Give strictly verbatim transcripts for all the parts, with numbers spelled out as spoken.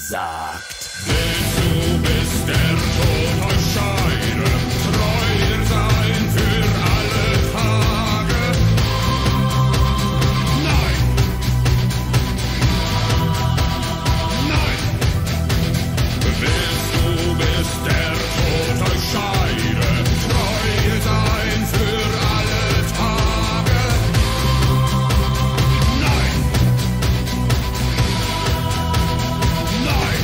gesagt. Willst du bis der Tod euch scheide, treu sein für alle Tage? Nein! Nein! Willst du bis der Tod euch scheide, treu sein für alle Tage? Nein! Nein!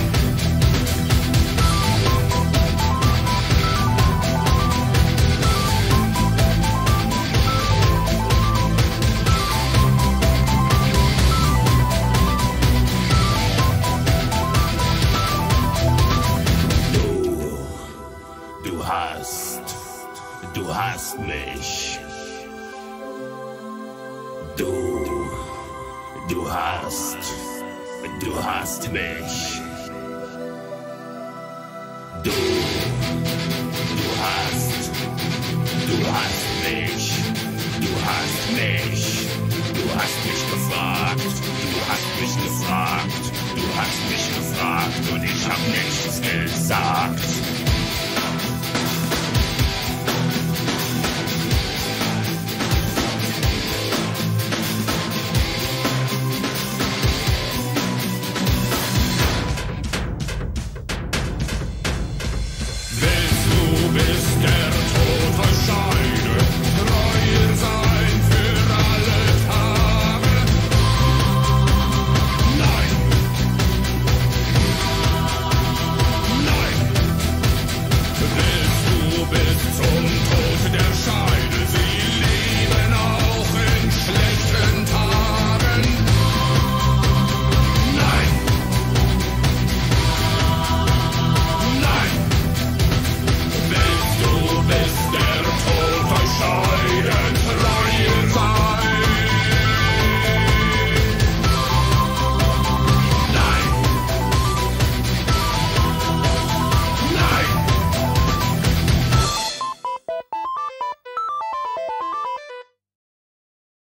Du hast, du hast mich. Du, du hast, du hast mich. Du, du hast, du hast mich. Du hast mich. Du hast mich gefragt. Du hast mich gefragt. Du hast mich gefragt und ich hab nichts gesagt.